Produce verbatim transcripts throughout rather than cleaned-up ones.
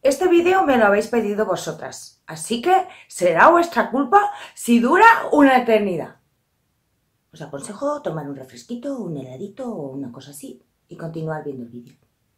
Este vídeo me lo habéis pedido vosotras, así que será vuestra culpa si dura una eternidad. Os aconsejo tomar un refresquito, un heladito o una cosa así y continuar viendo el vídeo.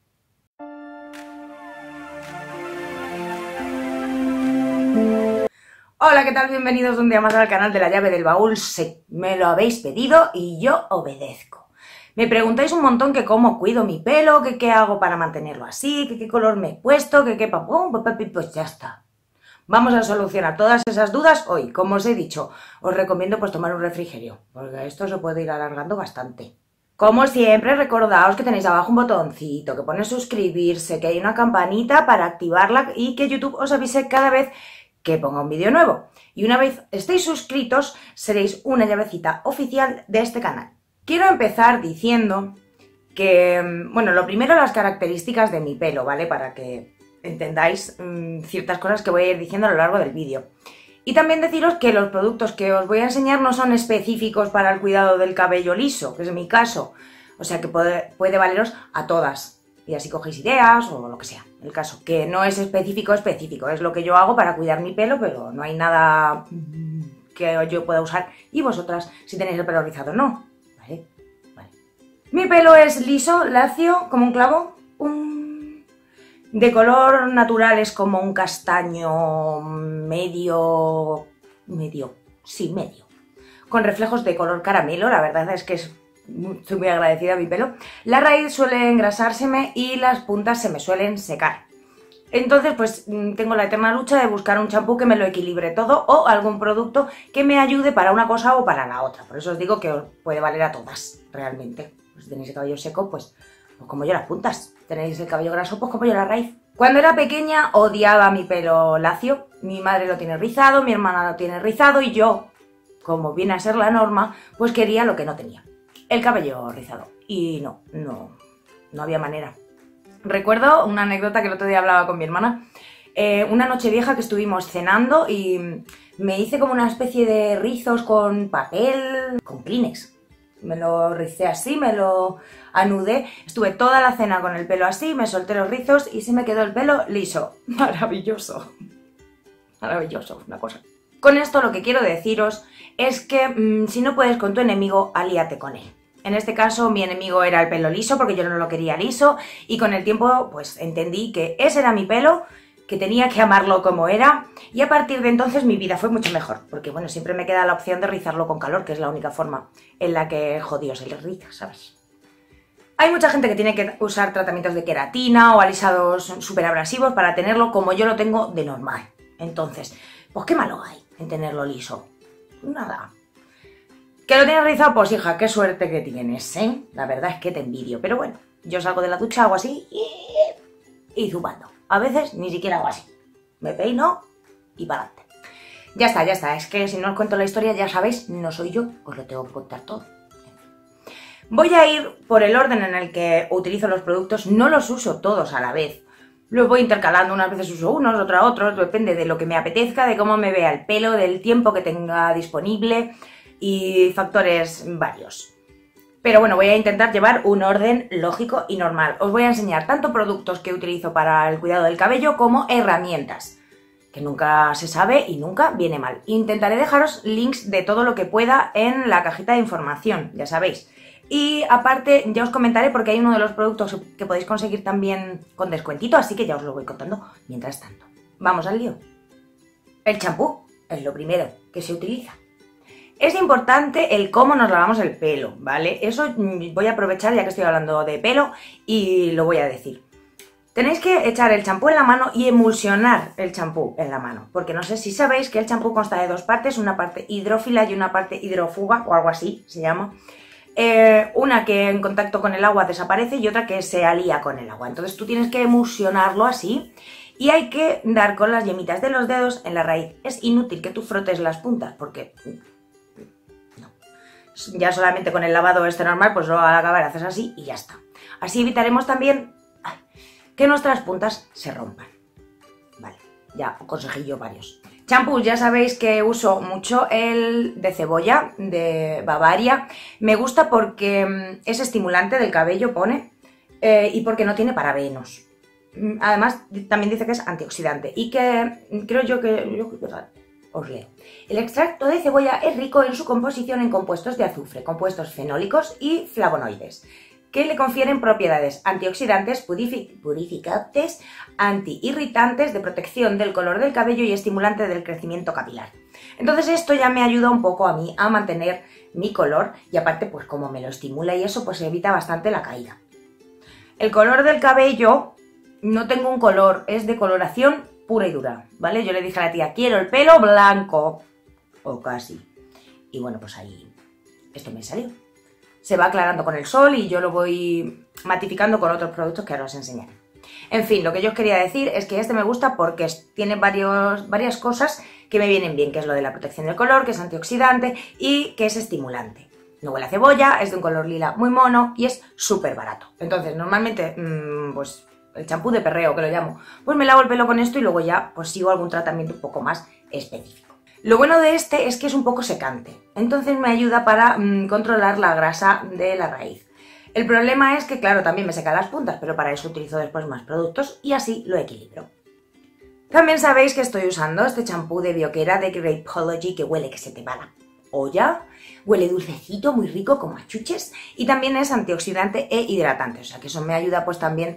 Hola, ¿qué tal? Bienvenidos un día más al canal de la llave del baúl. Sí, me lo habéis pedido y yo obedezco. Me preguntáis un montón que cómo cuido mi pelo, que qué hago para mantenerlo así, que qué color me he puesto, que qué papón, pues ya está. Vamos a solucionar todas esas dudas hoy. Como os he dicho, os recomiendo pues tomar un refrigerio, porque esto se puede ir alargando bastante. Como siempre, recordaos que tenéis abajo un botoncito que pone suscribirse, que hay una campanita para activarla y que YouTube os avise cada vez que ponga un vídeo nuevo. Y una vez estéis suscritos, seréis una llavecita oficial de este canal. Quiero empezar diciendo que, bueno, lo primero las características de mi pelo, ¿vale? Para que entendáis mmm, ciertas cosas que voy a ir diciendo a lo largo del vídeo. Y también deciros que los productos que os voy a enseñar no son específicos para el cuidado del cabello liso, que es mi caso. O sea que puede, puede valeros a todas. Y así cogéis ideas o lo que sea. El caso, que no es específico específico. Es lo que yo hago para cuidar mi pelo, pero no hay nada que yo pueda usar. Y vosotras, si tenéis el pelo rizado, no. ¿Vale? Vale. Mi pelo es liso, lacio, como un clavo. Un... De color natural es como un castaño medio... Medio... Sí, medio. Con reflejos de color caramelo. La verdad es que es... Estoy muy agradecida a mi pelo. La raíz suele engrasárseme y las puntas se me suelen secar. Entonces, pues tengo la eterna lucha de buscar un champú que me lo equilibre todo o algún producto que me ayude para una cosa o para la otra. Por eso os digo que os puede valer a todas, realmente. Si tenéis el cabello seco, pues, pues como yo las puntas. Tenéis el cabello graso, pues como yo la raíz. Cuando era pequeña odiaba mi pelo lacio. Mi madre lo tiene rizado, mi hermana lo tiene rizado y yo, como viene a ser la norma, pues quería lo que no tenía. El cabello rizado. Y no, no, no había manera. Recuerdo una anécdota que el otro día hablaba con mi hermana. Eh, una noche vieja que estuvimos cenando y me hice como una especie de rizos con papel, con Kleenex. Me lo ricé así, me lo anudé. Estuve toda la cena con el pelo así, me solté los rizos y se me quedó el pelo liso. Maravilloso. Maravilloso, una cosa. Con esto lo que quiero deciros es que mmm, si no puedes con tu enemigo, alíate con él. En este caso mi enemigo era el pelo liso porque yo no lo quería liso y con el tiempo pues entendí que ese era mi pelo, que tenía que amarlo como era y a partir de entonces mi vida fue mucho mejor porque bueno, siempre me queda la opción de rizarlo con calor, que es la única forma en la que jodido se le riza, ¿sabes? Hay mucha gente que tiene que usar tratamientos de queratina o alisados súper abrasivos para tenerlo como yo lo tengo de normal. Entonces, pues qué malo hay en tenerlo liso. Nada. ¿Que lo tienes rizado? Pues hija, qué suerte que tienes, ¿eh? La verdad es que te envidio. Pero bueno, yo salgo de la ducha, hago así y, y zupando. A veces ni siquiera hago así. Me peino y para adelante. Ya está, ya está. Es que si no os cuento la historia, ya sabéis, no soy yo. Os lo tengo que contar todo. Voy a ir por el orden en el que utilizo los productos. No los uso todos a la vez. Los voy intercalando, unas veces uso unos, otras otros, depende de lo que me apetezca, de cómo me vea el pelo, del tiempo que tenga disponible y factores varios. Pero bueno, voy a intentar llevar un orden lógico y normal. Os voy a enseñar tanto productos que utilizo para el cuidado del cabello como herramientas, que nunca se sabe y nunca viene mal. Intentaré dejaros links de todo lo que pueda en la cajita de información, ya sabéis. Y aparte ya os comentaré porque hay uno de los productos que podéis conseguir también con descuentito, así que ya os lo voy contando mientras tanto. Vamos al lío. El champú es lo primero que se utiliza. Es importante el cómo nos lavamos el pelo, ¿vale? Eso voy a aprovechar ya que estoy hablando de pelo y lo voy a decir. Tenéis que echar el champú en la mano y emulsionar el champú en la mano, porque no sé si sabéis que el champú consta de dos partes, una parte hidrófila y una parte hidrófuga o algo así se llama. Eh, una que en contacto con el agua desaparece y otra que se alía con el agua. Entonces tú tienes que emulsionarlo así y hay que dar con las yemitas de los dedos en la raíz. Es inútil que tú frotes las puntas porque no. Ya solamente con el lavado este normal, pues lo al acabar haces así y ya está. Así evitaremos también que nuestras puntas se rompan. Vale, ya consejillo varios. Champús, ya sabéis que uso mucho el de cebolla, de Bavaria. Me gusta porque es estimulante del cabello, pone, eh, y porque no tiene parabenos. además también dice que es antioxidante y que creo yo que... Yo, os leo. El extracto de cebolla es rico en su composición en compuestos de azufre, compuestos fenólicos y flavonoides, que le confieren propiedades antioxidantes, purificantes, antiirritantes, de protección del color del cabello y estimulante del crecimiento capilar. Entonces esto ya me ayuda un poco a mí a mantener mi color y aparte pues como me lo estimula y eso pues evita bastante la caída. El color del cabello, no tengo un color, es de coloración pura y dura, ¿vale? Yo le dije a la tía, quiero el pelo blanco, o casi. Y bueno, pues ahí esto me salió. Se va aclarando con el sol y yo lo voy matificando con otros productos que ahora os enseñaré. En fin, lo que yo os quería decir es que este me gusta porque tiene varios, varias cosas que me vienen bien, que es lo de la protección del color, que es antioxidante y que es estimulante. No huele a cebolla, es de un color lila muy mono y es súper barato. Entonces, normalmente, mmm, pues... el champú de perreo, que lo llamo, pues me lavo el pelo con esto y luego ya pues sigo algún tratamiento un poco más específico. Lo bueno de este es que es un poco secante, entonces me ayuda para mmm, controlar la grasa de la raíz. El problema es que, claro, también me seca las puntas, pero para eso utilizo después más productos y así lo equilibro. También sabéis que estoy usando este champú de Bioquera de Grapeology que huele que se te va la olla, huele dulcecito, muy rico, como a chuches, y también es antioxidante e hidratante, o sea que eso me ayuda pues también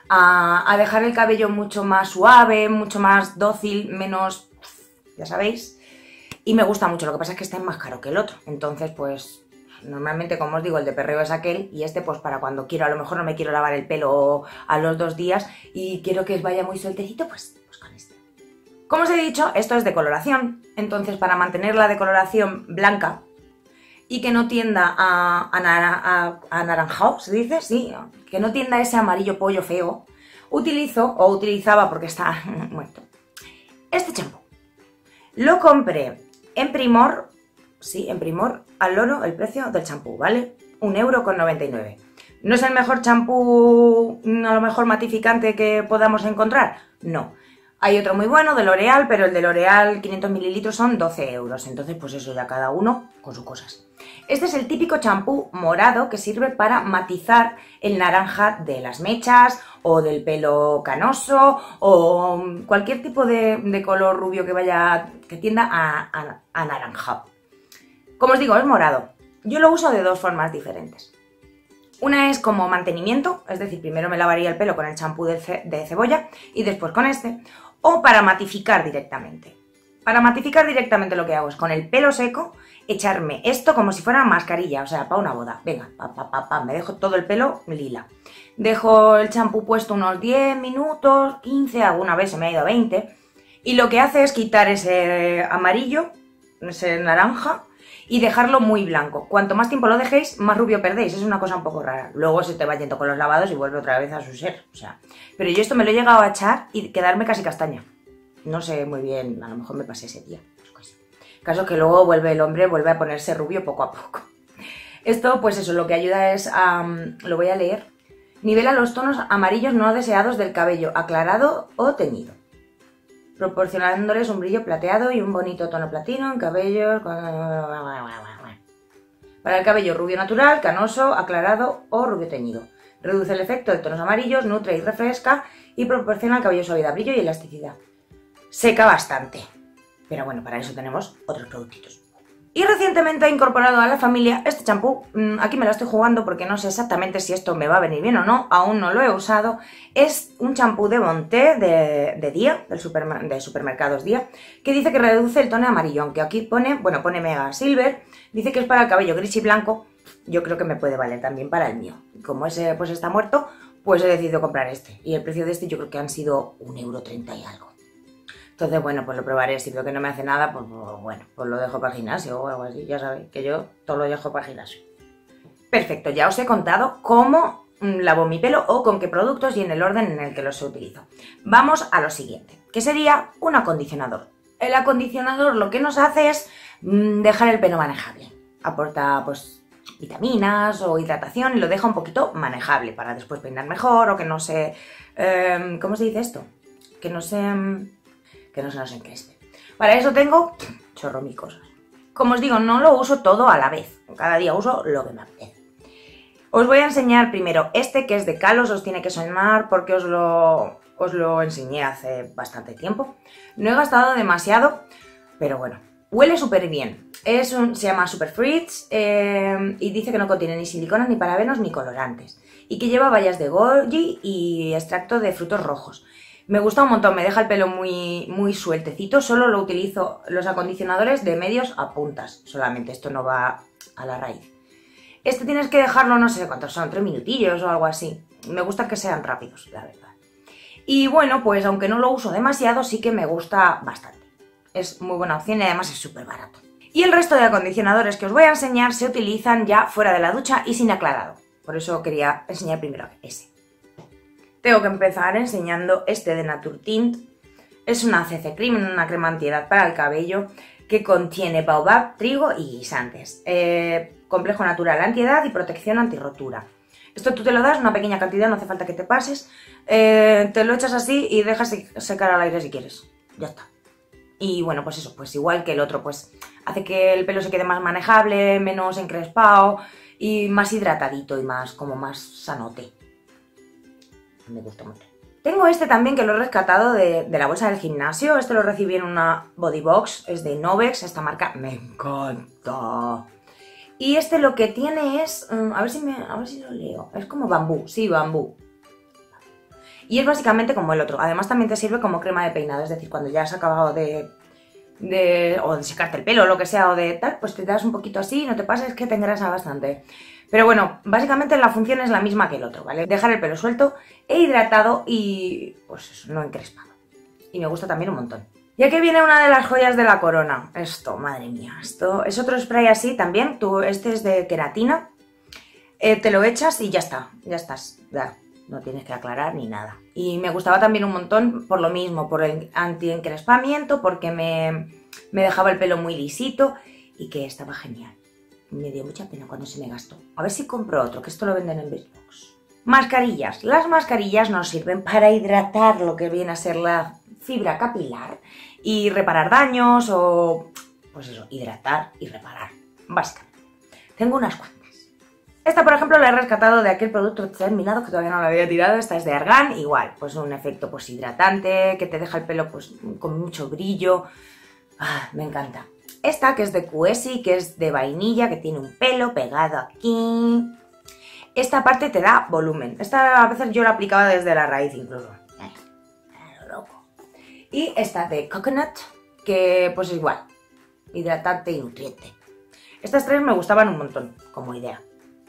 A, a dejar el cabello mucho más suave, mucho más dócil, menos, ya sabéis, y me gusta mucho. Lo que pasa es que este es más caro que el otro, entonces pues normalmente, como os digo, el de perreo es aquel y este pues para cuando quiero, a lo mejor no me quiero lavar el pelo a los dos días y quiero que vaya muy sueltecito, pues, pues con este. Como os he dicho, esto es decoloración, entonces para mantener la decoloración blanca y que no tienda a, a, a, a anaranjado, ¿se dice? Sí, que no tienda a ese amarillo pollo feo, utilizo, o utilizaba porque está muerto, este champú. Lo compré en Primor, sí, en Primor, al loro el precio del champú, ¿vale? un euro con noventa y nueve. ¿No es el mejor champú, a lo mejor matificante que podamos encontrar? No. Hay otro muy bueno de L'Oreal, pero el de L'Oreal quinientos mililitros son doce euros, entonces pues eso ya cada uno con sus cosas. Este es el típico champú morado que sirve para matizar el naranja de las mechas o del pelo canoso o cualquier tipo de, de color rubio que vaya, que tienda a, a, a naranja. Como os digo, es morado. Yo lo uso de dos formas diferentes. Una es como mantenimiento, es decir, primero me lavaría el pelo con el champú de, ce de cebolla y después con este, o para matificar directamente. Para matificar directamente lo que hago es con el pelo seco echarme esto como si fuera mascarilla, o sea, para una boda. Venga, pa, pa, pa, pa, me dejo todo el pelo lila. Dejo el champú puesto unos diez minutos, quince, alguna vez se me ha ido a veinte. Y lo que hace es quitar ese amarillo, ese naranja, y dejarlo muy blanco. Cuanto más tiempo lo dejéis, más rubio perdéis. Es una cosa un poco rara. Luego se te va yendo con los lavados y vuelve otra vez a su ser. O sea, pero yo esto me lo he llegado a echar y quedarme casi castaña. No sé muy bien, a lo mejor me pasé ese día. Caso que luego vuelve el hombre, vuelve a ponerse rubio poco a poco. Esto, pues eso, lo que ayuda es a... Um, lo voy a leer. Nivela los tonos amarillos no deseados del cabello, aclarado o teñido, proporcionándoles un brillo plateado y un bonito tono platino en cabellos... Para el cabello rubio natural, canoso, aclarado o rubio teñido. Reduce el efecto de tonos amarillos, nutre y refresca y proporciona al cabello suavidad, brillo y elasticidad. Seca bastante. Pero bueno, para eso tenemos otros productitos. Y recientemente he incorporado a la familia este champú. Aquí me lo estoy jugando porque no sé exactamente si esto me va a venir bien o no. Aún no lo he usado. Es un champú de Bonté de, de Día, del supermer de supermercados Día, que dice que reduce el tono amarillo. Aunque aquí pone, bueno, pone Mega Silver. Dice que es para el cabello gris y blanco. Yo creo que me puede valer también para el mío. Como ese pues está muerto, pues he decidido comprar este. Y el precio de este yo creo que han sido un euro treinta y algo. Entonces, bueno, pues lo probaré. Si veo que no me hace nada, pues, pues bueno, pues lo dejo para el gimnasio o algo así. Ya sabéis que yo todo lo dejo para el gimnasio. Perfecto, ya os he contado cómo lavo mi pelo o con qué productos y en el orden en el que los utilizo. Vamos a lo siguiente, que sería un acondicionador. El acondicionador lo que nos hace es mmm, dejar el pelo manejable. Aporta, pues, vitaminas o hidratación y lo deja un poquito manejable para después peinar mejor o que no se... Eh, ¿Cómo se dice esto? Que no se... que no se nos encrespe. Para eso tengo chorro mil cosas. Como os digo, no lo uso todo a la vez. Cada día uso lo que me apetece. Os voy a enseñar primero este que es de Kalos, os tiene que sonar porque os lo, os lo enseñé hace bastante tiempo. No he gastado demasiado, pero bueno, huele súper bien. Es un, se llama Super Fruits eh, y dice que no contiene ni silicona, ni parabenos, ni colorantes. Y que lleva bayas de goji y extracto de frutos rojos. Me gusta un montón, me deja el pelo muy, muy sueltecito. Solo lo utilizo los acondicionadores de medios a puntas. Solamente, esto no va a la raíz. Este tienes que dejarlo, no sé cuántos son, tres minutillos o algo así. Me gusta que sean rápidos, la verdad. Y bueno, pues aunque no lo uso demasiado, sí que me gusta bastante. Es muy buena opción y además es súper barato. Y el resto de acondicionadores que os voy a enseñar se utilizan ya fuera de la ducha y sin aclarado. Por eso quería enseñar primero ese. Tengo que empezar enseñando este de Naturtint. Es una C C Cream, una crema antiedad para el cabello que contiene baobab, trigo y guisantes. Eh, complejo natural antiedad y protección antirrotura. Esto tú te lo das, una pequeña cantidad, no hace falta que te pases. Eh, te lo echas así y dejas secar al aire si quieres. Ya está. Y bueno, pues eso, pues igual que el otro, pues hace que el pelo se quede más manejable, menos encrespado y más hidratadito y más, como más sanote. Me gusta mucho. Tengo este también que lo he rescatado de, de la bolsa del gimnasio. Este lo recibí en una body box, es de Novex, esta marca me encanta. Y este lo que tiene es, um, a ver si me, a ver si lo leo, es como bambú, sí, bambú. Y es básicamente como el otro. Además también te sirve como crema de peinado, es decir, cuando ya has acabado de, de o de secarte el pelo o lo que sea o de tal, pues te das un poquito así, no te pases que te engrasa bastante. Pero bueno, básicamente la función es la misma que el otro, ¿vale? Dejar el pelo suelto e hidratado y pues eso, no encrespado. Y me gusta también un montón. Y aquí viene una de las joyas de la corona. Esto, madre mía, esto es otro spray así también. Tú, este es de queratina. Eh, te lo echas y ya está, ya estás, ya. No tienes que aclarar ni nada. Y me gustaba también un montón por lo mismo, por el anti-encrespamiento, porque me, me dejaba el pelo muy lisito y que estaba genial. Me dio mucha pena cuando se me gastó. A ver si compro otro, que esto lo venden en Bestbox. Mascarillas. Las mascarillas nos sirven para hidratar lo que viene a ser la fibra capilar y reparar daños o, pues eso, hidratar y reparar, básicamente. Tengo unas cuantas. Esta, por ejemplo, la he rescatado de aquel producto terminado que todavía no lo había tirado. Esta es de Argan, igual, pues un efecto pues hidratante, que te deja el pelo pues con mucho brillo. Ah, me encanta. Esta, que es de Cuesi, que es de vainilla, que tiene un pelo pegado aquí. Esta parte te da volumen. Esta a veces yo la aplicaba desde la raíz incluso. Eh, loco. Y esta de Coconut, que pues es igual, hidratante y nutriente. Estas tres me gustaban un montón, como idea.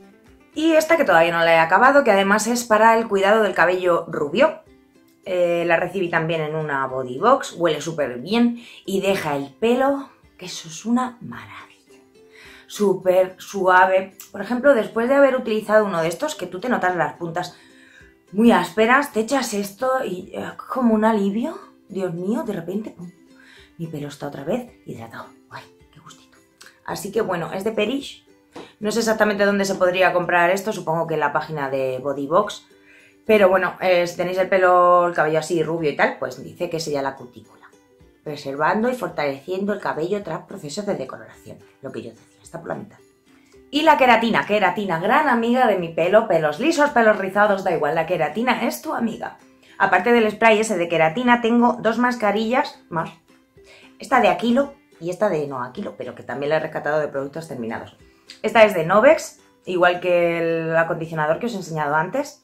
Y esta que todavía no la he acabado, que además es para el cuidado del cabello rubio. Eh, la recibí también en una body box, huele súper bien y deja el pelo, que eso es una maravilla. Súper suave. Por ejemplo, después de haber utilizado uno de estos, que tú te notas las puntas muy ásperas, te echas esto y eh, como un alivio. Dios mío, de repente, pum, mi pelo está otra vez hidratado. ¡Ay, qué gustito! Así que bueno, es de Perish. No sé exactamente dónde se podría comprar esto, supongo que en la página de Body Box. Pero bueno, eh, si tenéis el pelo, el cabello así rubio y tal, pues dice que sella la cutícula, preservando y fortaleciendo el cabello tras procesos de decoloración. Lo que yo decía, está por la mitad. Y la queratina, queratina, gran amiga de mi pelo, pelos lisos, pelos rizados, da igual, la queratina es tu amiga. Aparte del spray ese de queratina, tengo dos mascarillas más. Esta de Aquilo y esta de no Aquilo, pero que también la he rescatado de productos terminados. Esta es de Novex, igual que el acondicionador que os he enseñado antes.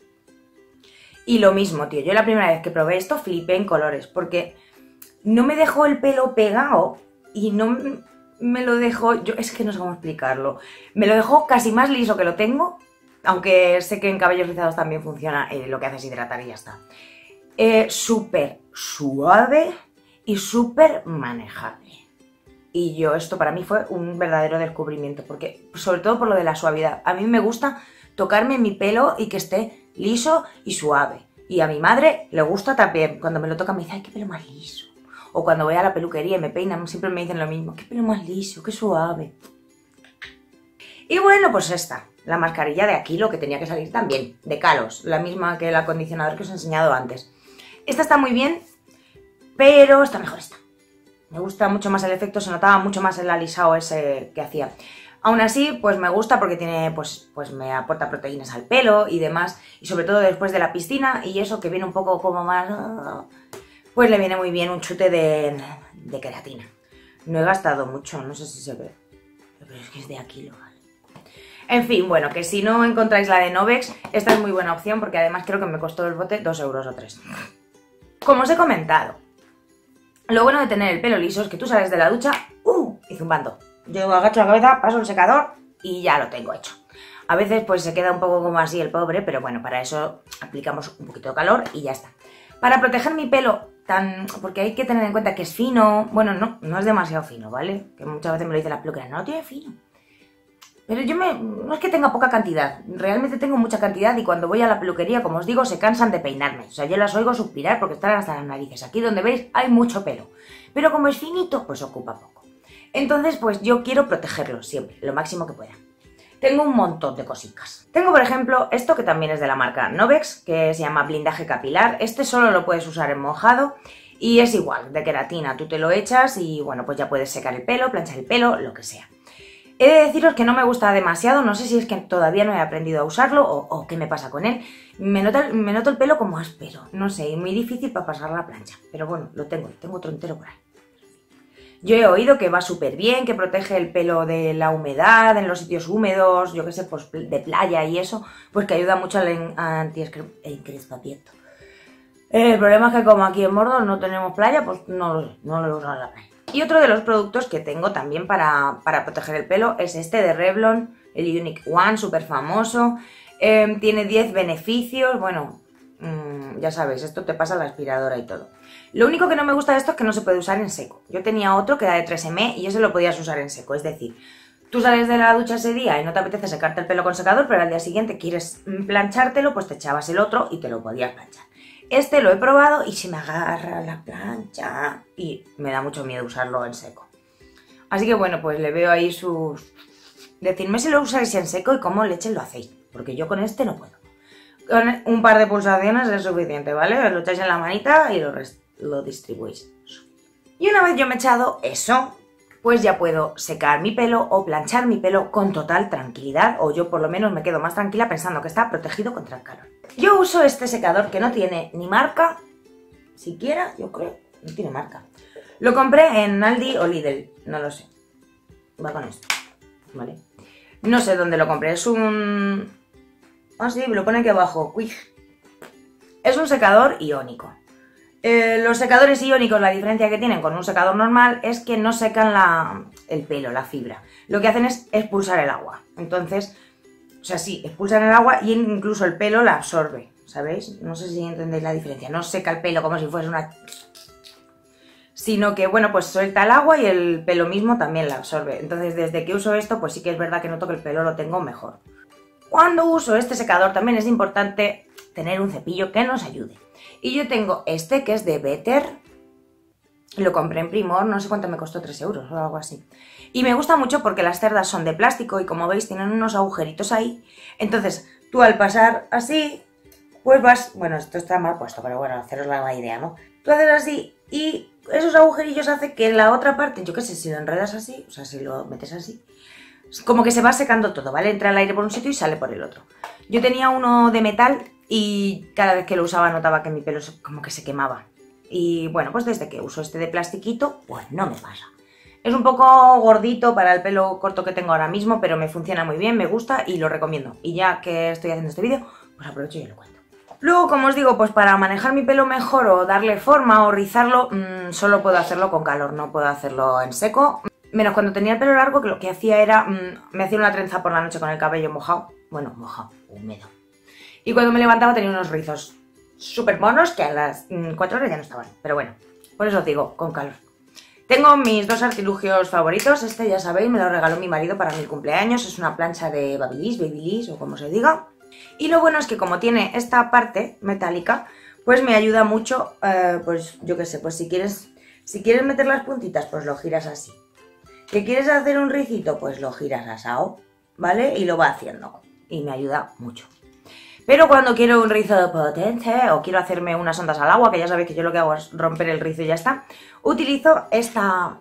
Y lo mismo, tío, yo la primera vez que probé esto flipé en colores, porque no me dejó el pelo pegado y no me lo dejó, yo es que no sé cómo explicarlo, me lo dejó casi más liso que lo tengo, aunque sé que en cabellos rizados también funciona, eh, lo que hace es hidratar y ya está. Eh, súper suave y súper manejable. Y yo, esto para mí fue un verdadero descubrimiento, porque sobre todo por lo de la suavidad. A mí me gusta tocarme mi pelo y que esté liso y suave. Y a mi madre le gusta también. Cuando me lo toca me dice, ay, qué pelo más liso. O cuando voy a la peluquería y me peinan, siempre me dicen lo mismo, qué pelo más liso, qué suave. Y bueno, pues esta, la mascarilla de Aquilo, que tenía que salir también, de Kalos, la misma que el acondicionador que os he enseñado antes. Esta está muy bien, pero está mejor esta. Me gusta mucho más el efecto, se notaba mucho más el alisado ese que hacía. Aún así, pues me gusta porque tiene, pues, pues me aporta proteínas al pelo y demás, y sobre todo después de la piscina, y eso que viene un poco como más, pues le viene muy bien un chute de, de queratina. No he gastado mucho, no sé si se ve, pero es que es de aquí lo vale. En fin, bueno, que si no encontráis la de Novex, esta es muy buena opción porque además creo que me costó el bote dos euros o tres. Como os he comentado, lo bueno de tener el pelo liso es que tú sales de la ducha, ¡uh! Y zumbando. Yo agacho la cabeza, paso el secador y ya lo tengo hecho. A veces pues se queda un poco como así el pobre, pero bueno, para eso aplicamos un poquito de calor y ya está. Para proteger mi pelo, tan porque hay que tener en cuenta que es fino, bueno, no, no es demasiado fino, ¿vale? Que muchas veces me lo dicen las peluqueras, no tiene fino. Pero yo me, no es que tenga poca cantidad, realmente tengo mucha cantidad y cuando voy a la peluquería, como os digo, se cansan de peinarme. O sea, yo las oigo suspirar porque están hasta las narices. Aquí donde veis hay mucho pelo, pero como es finito, pues ocupa poco. Entonces, pues yo quiero protegerlo siempre, lo máximo que pueda. Tengo un montón de cositas. Tengo, por ejemplo, esto que también es de la marca Novex, que se llama blindaje capilar. Este solo lo puedes usar en mojado y es igual, de queratina. Tú te lo echas y, bueno, pues ya puedes secar el pelo, planchar el pelo, lo que sea. He de deciros que no me gusta demasiado, no sé si es que todavía no he aprendido a usarlo o, o qué me pasa con él. Me, nota, me noto el pelo como áspero, no sé, y muy difícil para pasar la plancha. Pero bueno, lo tengo, tengo otro entero por ahí. Yo he oído que va súper bien, que protege el pelo de la humedad, en los sitios húmedos, yo qué sé, pues de playa y eso, pues que ayuda mucho al anti-encrespamiento. El problema es que como aquí en Mordor no tenemos playa, pues no, no lo uso en la playa. Y otro de los productos que tengo también para, para proteger el pelo es este de Revlon, el Unique One, súper famoso. Eh, tiene diez beneficios, bueno, mmm, ya sabéis, esto te pasa la aspiradora y todo. Lo único que no me gusta de esto es que no se puede usar en seco. Yo tenía otro que era de tres eme y ese lo podías usar en seco, es decir, tú sales de la ducha ese día y no te apetece secarte el pelo con secador, pero al día siguiente quieres planchártelo, pues te echabas el otro y te lo podías planchar. Este lo he probado y se me agarra la plancha y me da mucho miedo usarlo en seco. Así que bueno, pues le veo ahí sus... Decidme si lo usáis en seco y cómo leche lo hacéis, porque yo con este no puedo. Con un par de pulsaciones es suficiente, ¿vale? Os lo echáis en la manita y lo, lo distribuís. Y una vez yo me he echado eso, pues ya puedo secar mi pelo o planchar mi pelo con total tranquilidad, o yo por lo menos me quedo más tranquila pensando que está protegido contra el calor. Yo uso este secador que no tiene ni marca, siquiera, yo creo, no tiene marca. Lo compré en Aldi o Lidl, no lo sé. Va con esto, ¿vale? No sé dónde lo compré, es un... Ah, sí, me lo pone aquí abajo, Uy. Es un secador iónico. Eh, los secadores iónicos, la diferencia que tienen con un secador normal es que no secan la, el pelo, la fibra. Lo que hacen es expulsar el agua. Entonces, o sea, sí, expulsan el agua y incluso el pelo la absorbe, ¿sabéis? No sé si entendéis la diferencia. No seca el pelo como si fuese una... Sino que, bueno, pues suelta el agua y el pelo mismo también la absorbe. Entonces, desde que uso esto, pues sí que es verdad que noto que el pelo lo tengo mejor. Cuando uso este secador también es importante tener un cepillo que nos ayude. Y yo tengo este que es de Better, lo compré en Primor, no sé cuánto me costó, tres euros o algo así. Y me gusta mucho porque las cerdas son de plástico y como veis tienen unos agujeritos ahí. Entonces tú al pasar así, pues vas, bueno esto está mal puesto, pero bueno, haceros la idea, ¿no? Tú haces así y esos agujerillos hacen que la otra parte, yo qué sé, si lo enredas así, o sea, si lo metes así, como que se va secando todo, ¿vale? Entra el aire por un sitio y sale por el otro. Yo tenía uno de metal y cada vez que lo usaba notaba que mi pelo como que se quemaba. Y bueno, pues desde que uso este de plastiquito, pues no me pasa. Es un poco gordito para el pelo corto que tengo ahora mismo, pero me funciona muy bien, me gusta y lo recomiendo. Y ya que estoy haciendo este vídeo, pues aprovecho y lo cuento. Luego, como os digo, pues para manejar mi pelo mejor o darle forma o rizarlo, mmm, solo puedo hacerlo con calor, no puedo hacerlo en seco. Menos cuando tenía el pelo largo, que lo que hacía era, mmm, me hacía una trenza por la noche con el cabello mojado. Bueno, mojado, húmedo. Y cuando me levantaba tenía unos rizos súper monos que a las cuatro horas ya no estaban. Pero bueno, por eso os digo, con calor. Tengo mis dos artilugios favoritos. Este, ya sabéis, me lo regaló mi marido para mi cumpleaños. Es una plancha de Babyliss, Babyliss o como se diga. Y lo bueno es que como tiene esta parte metálica, pues me ayuda mucho, eh, pues yo qué sé, pues si quieres, si quieres meter las puntitas, pues lo giras así. ¿Que quieres hacer un ricito? Pues lo giras asado, ¿vale? Y lo va haciendo. Y me ayuda mucho. Pero cuando quiero un rizo potente o quiero hacerme unas ondas al agua, que ya sabéis que yo lo que hago es romper el rizo y ya está, utilizo esta,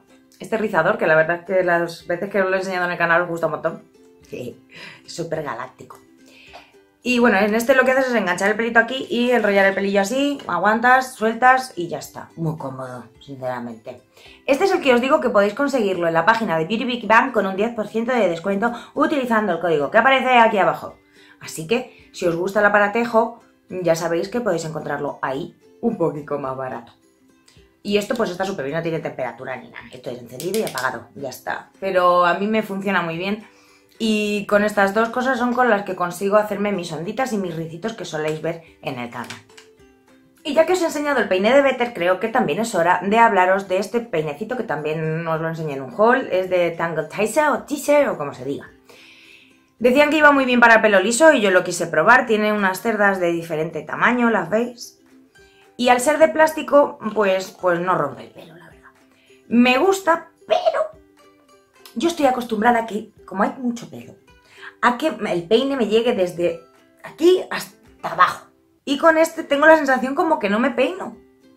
este rizador, que la verdad es que las veces que lo he enseñado en el canal os gusta un montón. Sí, es súper galáctico. Y bueno, en este lo que haces es enganchar el pelito aquí y enrollar el pelillo así, aguantas, sueltas y ya está. Muy cómodo, sinceramente. Este es el que os digo que podéis conseguirlo en la página de Beauty Big Bang con un diez por ciento de descuento utilizando el código que aparece aquí abajo. Así que, si os gusta el aparatejo, ya sabéis que podéis encontrarlo ahí un poquito más barato. Y esto pues está súper bien, no tiene temperatura ni nada. Esto es encendido y apagado, ya está. Pero a mí me funciona muy bien. Y con estas dos cosas son con las que consigo hacerme mis onditas y mis ricitos que soléis ver en el canal. Y ya que os he enseñado el peine de Better, creo que también es hora de hablaros de este peinecito que también os lo enseñé en un haul. Es de Tangle Teaser o Teaser o como se diga. Decían que iba muy bien para el pelo liso y yo lo quise probar. Tiene unas cerdas de diferente tamaño, ¿las veis? Y al ser de plástico, pues, pues no rompe el pelo, la verdad. Me gusta, pero yo estoy acostumbrada a que, como hay mucho pelo, a que el peine me llegue desde aquí hasta abajo. Y con este tengo la sensación como que no me peino.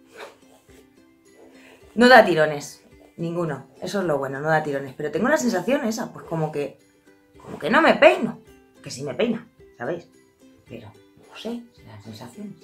No da tirones, ninguno. Eso es lo bueno, no da tirones. Pero tengo la sensación esa, pues como que, como que no me peino. Que sí me peina, ¿sabéis? Pero, no sé, las sensaciones.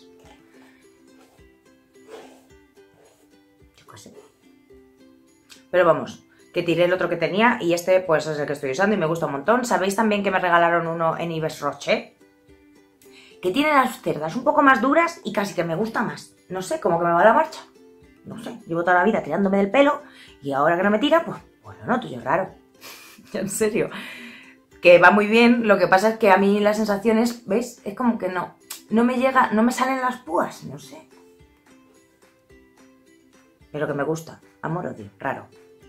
Yo qué sé. Pero vamos, que tiré el otro que tenía y este pues es el que estoy usando y me gusta un montón. Sabéis también que me regalaron uno en Yves Rocher, que tiene las cerdas un poco más duras y casi que me gusta más. No sé, como que me va a la marcha. No sé, llevo toda la vida tirándome del pelo y ahora que no me tira, pues, pues lo noto yo raro. En serio. Que va muy bien, lo que pasa es que a mí las sensaciones, ¿veis? Es como que no, no me llega, no me salen las púas, no sé. Pero que me gusta, amor-odio, raro.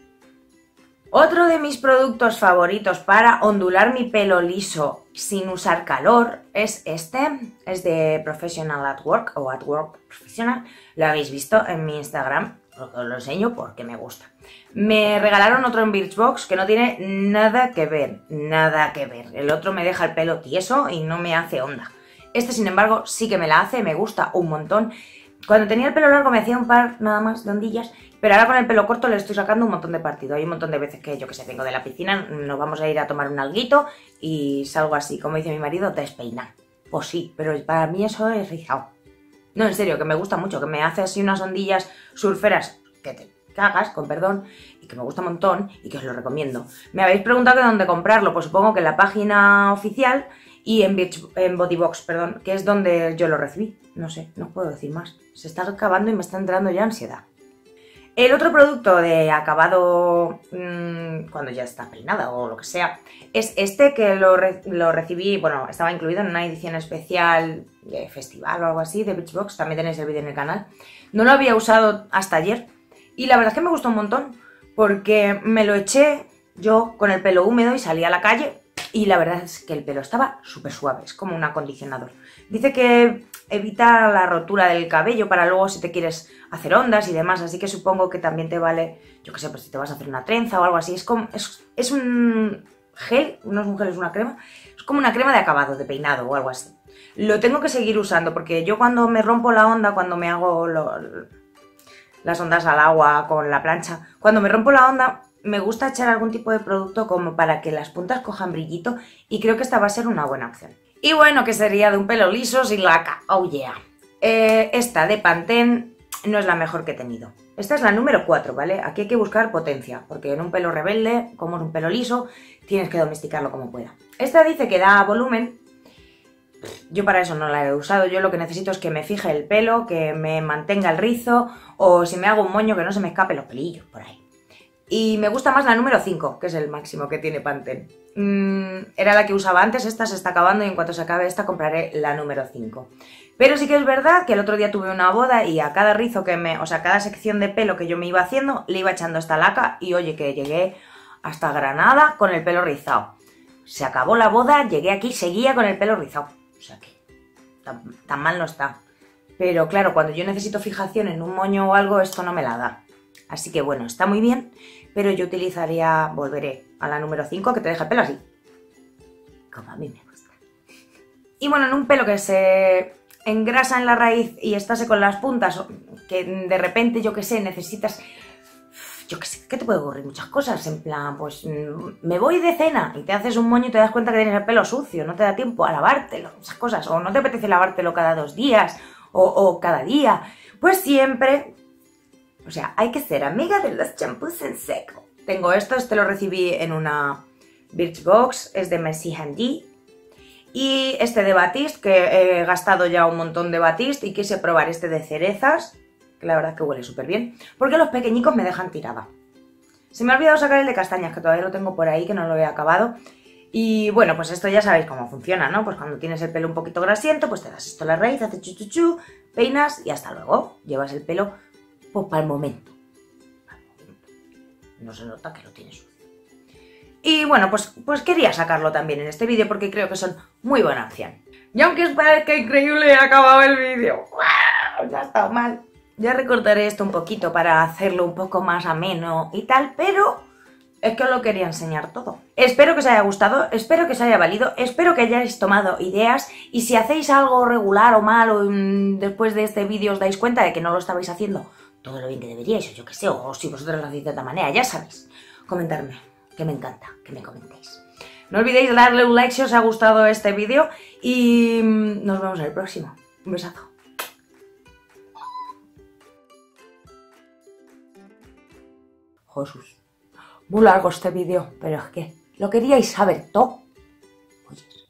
Otro de mis productos favoritos para ondular mi pelo liso sin usar calor es este. Es de Professional at Work o At Work Professional. Lo habéis visto en mi Instagram, os lo enseño porque me gusta. Me regalaron otro en Birchbox que no tiene nada que ver, nada que ver. El otro me deja el pelo tieso y no me hace onda. Este, sin embargo, sí que me la hace, me gusta un montón. Cuando tenía el pelo largo me hacía un par nada más de ondillas, pero ahora con el pelo corto le estoy sacando un montón de partido. Hay un montón de veces que yo que sé, vengo de la piscina, nos vamos a ir a tomar un alguito y salgo así, como dice mi marido, despeinado. Pues sí, pero para mí eso es rizado. No, en serio, que me gusta mucho, que me hace así unas ondillas surferas que te cagas, con perdón, y que me gusta un montón y que os lo recomiendo. Me habéis preguntado que dónde comprarlo, pues supongo que en la página oficial y en, Beach, en Bodybox, perdón, que es donde yo lo recibí. No sé, no os puedo decir más. Se está acabando y me está entrando ya ansiedad. El otro producto de acabado mmm, cuando ya está peinada o lo que sea, es este que lo, re lo recibí, bueno, estaba incluido en una edición especial de festival o algo así, de Birchbox, también tenéis el vídeo en el canal. No lo había usado hasta ayer y la verdad es que me gustó un montón porque me lo eché yo con el pelo húmedo y salí a la calle y la verdad es que el pelo estaba súper suave, es como un acondicionador. Dice que evita la rotura del cabello para luego si te quieres hacer ondas y demás, así que supongo que también te vale, yo qué sé, pues si te vas a hacer una trenza o algo así. Es como, es, es un gel, no es un gel, es una crema, es como una crema de acabado, de peinado o algo así. Lo tengo que seguir usando porque yo cuando me rompo la onda, cuando me hago lo, las ondas al agua con la plancha, cuando me rompo la onda me gusta echar algún tipo de producto como para que las puntas cojan brillito y creo que esta va a ser una buena opción. Y bueno, que sería de un pelo liso sin laca, oh yeah. Eh, esta de Pantene no es la mejor que he tenido. Esta es la número cuatro, ¿vale? Aquí hay que buscar potencia, porque en un pelo rebelde, como en un pelo liso, tienes que domesticarlo como pueda. Esta dice que da volumen. Yo para eso no la he usado, yo lo que necesito es que me fije el pelo, que me mantenga el rizo, o si me hago un moño que no se me escape los pelillos por ahí. Y me gusta más la número cinco, que es el máximo que tiene Pantene. Mm, era la que usaba antes, esta se está acabando y en cuanto se acabe esta compraré la número cinco. Pero sí que es verdad que el otro día tuve una boda y a cada rizo que me... O sea, a cada sección de pelo que yo me iba haciendo, le iba echando esta laca y oye, que llegué hasta Granada con el pelo rizado. Se acabó la boda, llegué aquí, seguía con el pelo rizado. O sea que tan, tan mal no está. Pero claro, cuando yo necesito fijación en un moño o algo, esto no me la da. Así que bueno, está muy bien, pero yo utilizaría, volveré a la número cinco, que te deja el pelo así, como a mí me gusta. Y bueno, en un pelo que se engrasa en la raíz y estase con las puntas, que de repente, yo qué sé, necesitas, yo qué sé, ¿qué te puede ocurrir? Muchas cosas, en plan, pues me voy de cena y te haces un moño y te das cuenta que tienes el pelo sucio, no te da tiempo a lavártelo, esas cosas, o no te apetece lavártelo cada dos días, o, o cada día, pues siempre, o sea, hay que ser amiga de los champús en seco. Tengo esto, este lo recibí en una Birchbox, es de Merci Handy, y este de Batiste, que he gastado ya un montón de Batiste y quise probar este de cerezas, que la verdad es que huele súper bien, porque los pequeñicos me dejan tirada. Se me ha olvidado sacar el de castañas, que todavía lo tengo por ahí, que no lo he acabado. Y bueno, pues esto ya sabéis cómo funciona, ¿no? Pues cuando tienes el pelo un poquito grasiento, pues te das esto a la raíz, haces chu chu chu, peinas y hasta luego. Llevas el pelo, pues para el momento. Para el momento. No se nota que lo tienes sucio. Y bueno, pues, pues quería sacarlo también en este vídeo porque creo que son muy buena opción. Y aunque os parezca increíble, he acabado el vídeo. ¡Wow! Ya ha estado mal. Ya recortaré esto un poquito para hacerlo un poco más ameno y tal, pero es que os lo quería enseñar todo. Espero que os haya gustado, espero que os haya valido, espero que hayáis tomado ideas y si hacéis algo regular o mal o mmm, después de este vídeo os dais cuenta de que no lo estabais haciendo todo lo bien que deberíais, o yo que sé, o si vosotros lo hacéis de otra manera, ya sabéis, comentadme, que me encanta que me comentéis. No olvidéis de darle un like si os ha gustado este vídeo y nos vemos en el próximo. Un besazo. Jesús, muy largo este vídeo, pero es que lo queríais saber todo. Oye.